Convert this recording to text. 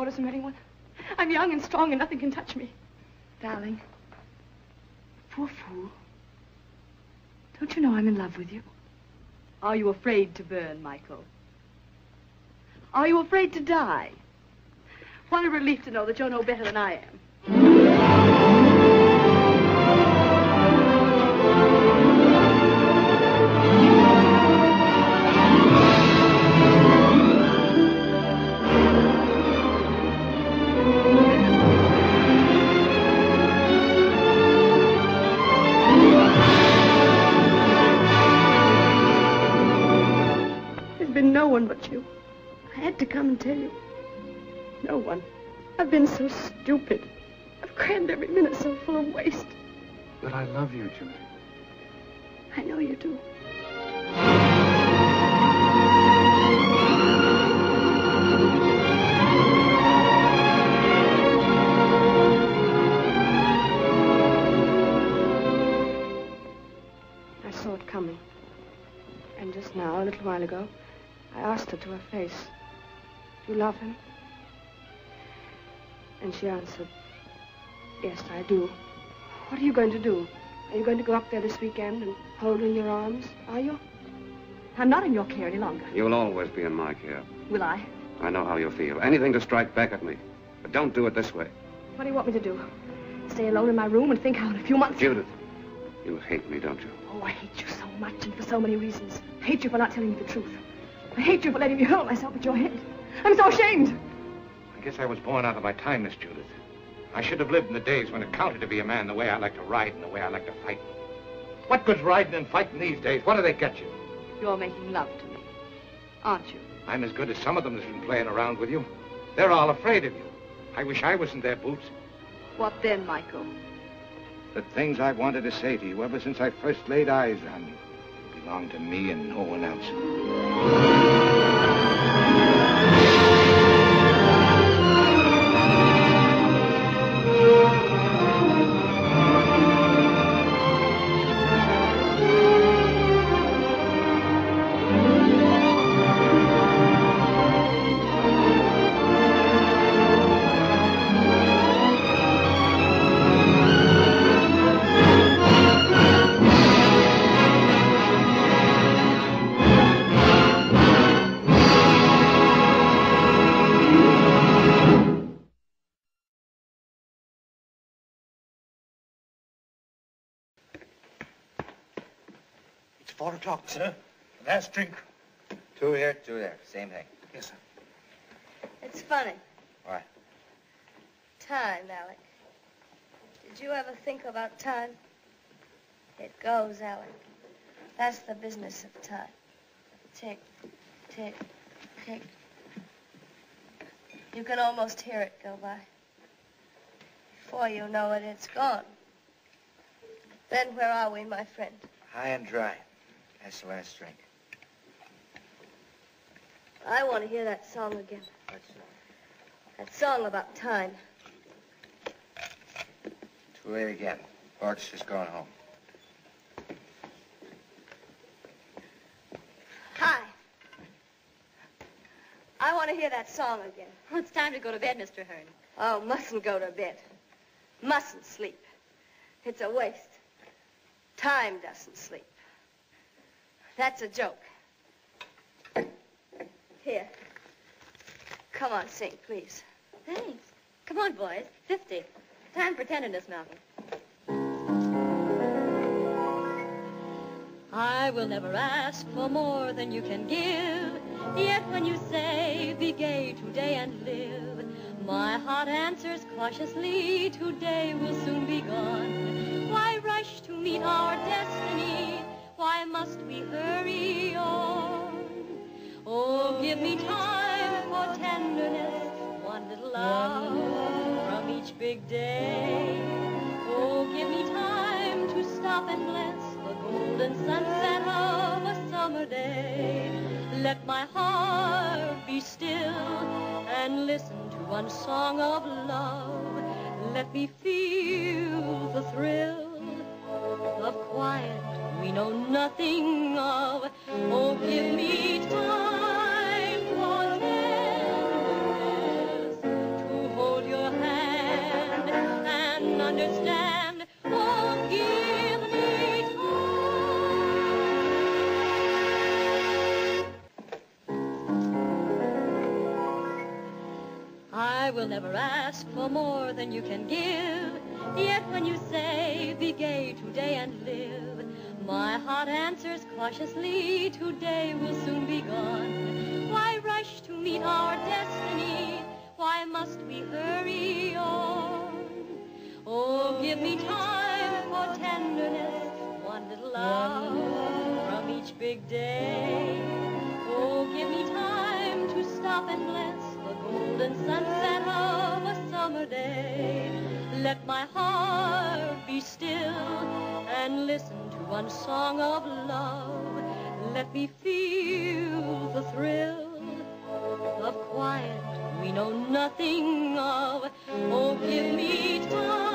orders from anyone. I'm young and strong and nothing can touch me. Darling, poor fool. Don't you know I'm in love with you? Are you afraid to burn, Michael? Are you afraid to die? What a relief to know that you're no better than I am. No one but you. I had to come and tell you. No one. I've been so stupid. I've crammed every minute so full of waste. But I love you, Judy. I know you do. I saw it coming. And just now, a little while ago, I asked her to her face, "Do you love him?" And she answered, "Yes, I do." What are you going to do? Are you going to go up there this weekend and hold her in your arms? Are you? I'm not in your care any longer. You'll always be in my care. Will I? I know how you feel. Anything to strike back at me. But don't do it this way. What do you want me to do? Stay alone in my room and think how in a few months... Judith, you hate me, don't you? Oh, I hate you so much and for so many reasons. I hate you for not telling me the truth. I hate you for letting me hurl myself at your head. I'm so ashamed. I guess I was born out of my time, Miss Judith. I should have lived in the days when it counted to be a man the way I like to ride and the way I like to fight. What good's riding and fighting these days? What do they get you? You're making love to me, aren't you? I'm as good as some of them that's been playing around with you. They're all afraid of you. I wish I was in their boots. What then, Michael? The things I've wanted to say to you ever since I first laid eyes on you belong to me and no one else. It's 4 o'clock, sir. Last drink. 2 here, 2 there. Same thing. Yes, sir. It's funny. What? Time, Alec. Did you ever think about time? It goes, Alec. That's the business of time. Tick, tick, tick. You can almost hear it go by. Before you know it, it's gone. Then where are we, my friend? High and dry. That's the last drink. I want to hear that song again. What's that? That song about time. Too late again. Bart's just gone home. Hi. I want to hear that song again. Well, it's time to go to bed, Mr. Hearn. Oh, mustn't go to bed. Mustn't sleep. It's a waste. Time doesn't sleep. That's a joke. Here. Come on, sing, please. Thanks. Come on, boys. 50. Time for tenderness, Malcolm. I will never ask for more than you can give. Yet when you say, be gay today and live, my heart answers cautiously, today will soon be gone. Why rush to meet our destiny? Why must we hurry on? Oh, give me time for tenderness, one little hour from each big day. Oh, give me time to stop and bless the golden sunset of a summer day. Let my heart be still and listen to one song of love. Let me feel the thrill of quiet we know nothing of. Oh, give me time for tenderness, understand. Oh, give me time. I will never ask for more than you can give. Yet when you say, be gay today and live, my heart answers cautiously, today will soon be gone. Why rush to meet our destiny? Why must we hurry on? Oh, give me time for tenderness, one little hour from each big day. Oh, give me time to stop and bless the golden sunset of a summer day. Let my heart be still and listen to one song of love. Let me feel the thrill of quiet we know nothing of. Oh, give me time.